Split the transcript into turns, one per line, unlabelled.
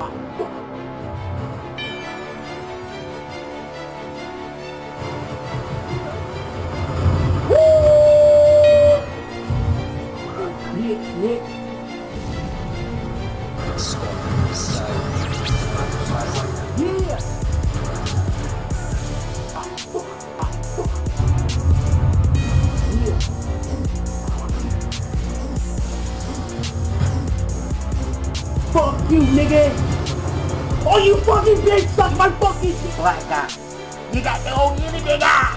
Fuck you, nigga! Oh, you fucking bitch! Suck my fucking shit! Black guy. You got the old unit, nigga!